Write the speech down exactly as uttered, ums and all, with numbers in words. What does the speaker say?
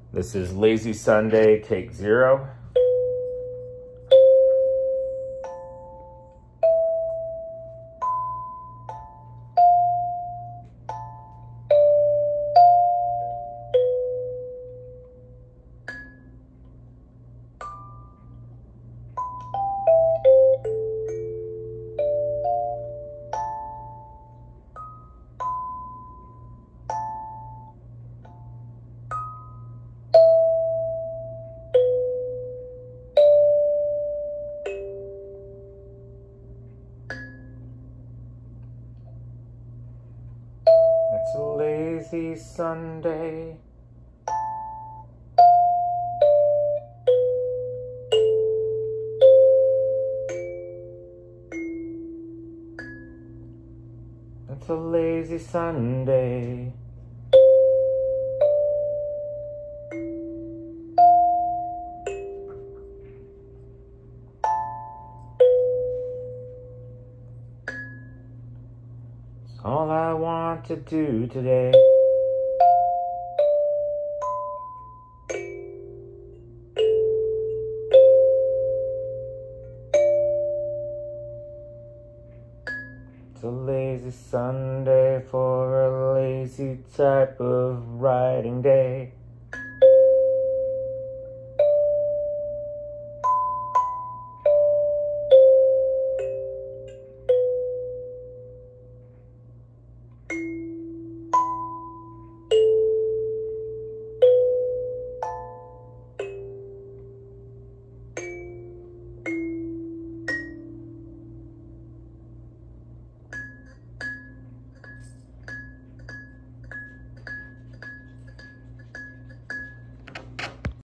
This is Lazy Sunday, take zero. It's a lazy Sunday. It's a lazy Sunday. It's all I want to do today. It's a lazy Sunday for a lazy type of writing day.